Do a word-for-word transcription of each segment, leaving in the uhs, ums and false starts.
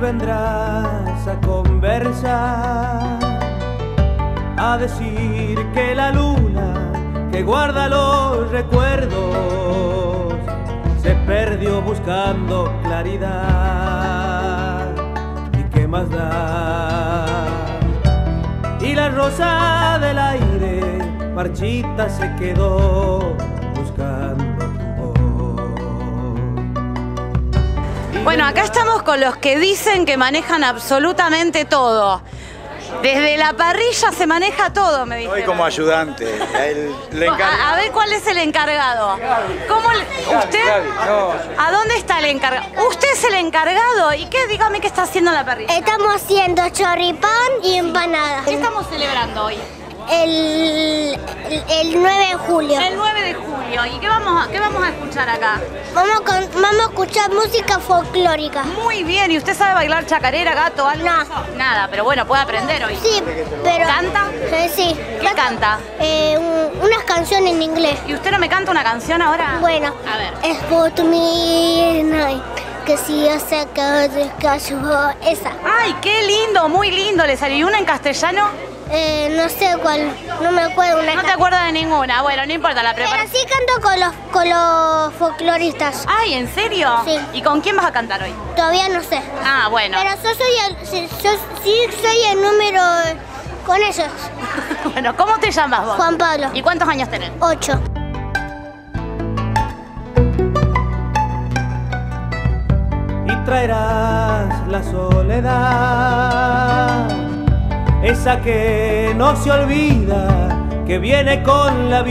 vendrás a conversar, a decir que la luna que guarda los recuerdos se perdió buscando claridad. ¿Y qué más da? Y la rosa del aire marchita se quedó buscando tu voz. Bueno, acá estamos con los que dicen que manejan absolutamente todo. Desde la parrilla se maneja todo, me dijeron. Hoy como ayudante. El, el a, a ver cuál es el encargado. ¿Cómo le, ¿Usted? ¿A dónde está el encargado? ¿Usted es el encargado? ¿Y qué? Dígame qué está haciendo en la parrilla. Estamos haciendo choripán y empanada. ¿Qué estamos celebrando hoy? El, el, el nueve de julio. El nueve de julio. ¿Y qué vamos a, qué vamos a escuchar acá? Vamos, con, vamos a escuchar música folclórica. Muy bien. ¿Y usted sabe bailar chacarera, gato, algo? No. Nada, pero bueno, puede aprender hoy. Sí, pero... ¿Canta? Eh, sí. ¿Qué canta? Eh, un, unas canciones en inglés. ¿Y usted no me canta una canción ahora? Bueno. A ver. Spot me night, que si yo saca de caso esa. ¡Ay, qué lindo! Muy lindo. ¿Le salió una en castellano? Eh, no sé cuál, no me acuerdo. Una no te acuerdas de ninguna, bueno, no importa, la preparación. Pero sí canto con los, con los folcloristas. Ay, ¿en serio? Sí. ¿Y con quién vas a cantar hoy? Todavía no sé. Ah, bueno. Pero yo soy el, yo, sí soy el número con ellos. Bueno, ¿cómo te llamas vos? Juan Pablo. ¿Y cuántos años tenés? Ocho. Y traerás la soledad, esa que no se olvida, que viene con la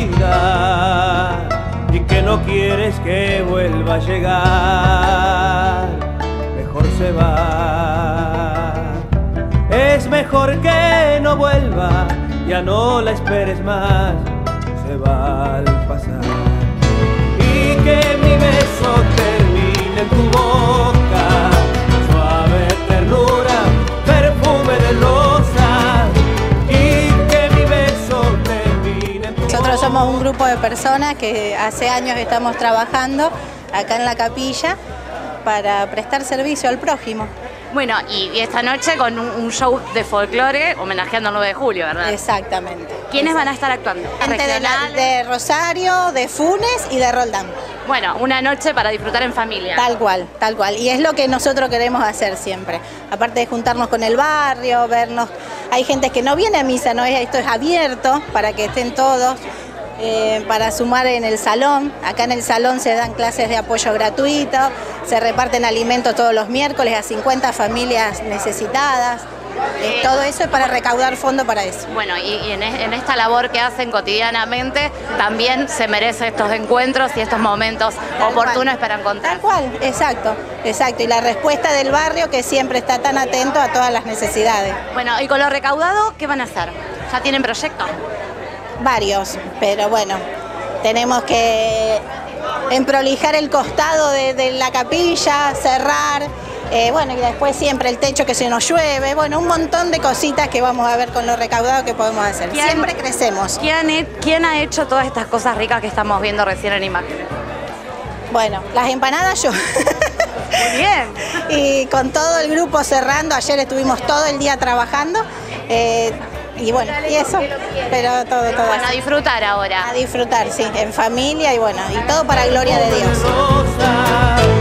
vida y que no quieres que vuelva a llegar. Mejor se va, es mejor que no vuelva, ya no la esperes más, se va al pasar. Y que mi beso termine en tu boca, suave ternura, perfume de rosa, y que mi beso termine en tu boca. Nosotros somos un grupo de personas que hace años estamos trabajando acá en la capilla para prestar servicio al prójimo. Bueno, y, y esta noche con un, un show de folclore homenajeando el nueve de julio, ¿verdad? Exactamente. ¿Quiénes van a estar actuando? Gente de, la, de Rosario, de Funes y de Roldán. Bueno, una noche para disfrutar en familia. Tal cual, tal cual. Y es lo que nosotros queremos hacer siempre. Aparte de juntarnos con el barrio, vernos. Hay gente que no viene a misa, no esto es abierto para que estén todos. Eh, para sumar en el salón, acá en el salón se dan clases de apoyo gratuito, se reparten alimentos todos los miércoles a cincuenta familias necesitadas, eh, todo eso es para recaudar fondos para eso. Bueno, y, y en, en esta labor que hacen cotidianamente también se merece estos encuentros y estos momentos Tal oportunos cual. para encontrar. Tal cual, exacto, exacto, y la respuesta del barrio que siempre está tan atento a todas las necesidades. Bueno, y con lo recaudado, ¿qué van a hacer? ¿Ya tienen proyecto? Varios, pero bueno, tenemos que emprolijar el costado de, de la capilla, cerrar, eh, bueno, y después siempre el techo que se nos llueve, bueno, un montón de cositas que vamos a ver con lo recaudado que podemos hacer. Siempre crecemos. ¿Quién, ¿Quién ha hecho todas estas cosas ricas que estamos viendo recién en imagen? Bueno, las empanadas yo. Muy bien. Y con todo el grupo cerrando, ayer estuvimos todo el día trabajando. Eh, Y bueno, y eso, pero todo, todo. Bueno, a así. disfrutar ahora. A disfrutar, sí, en familia y bueno, y todo para gloria de Dios.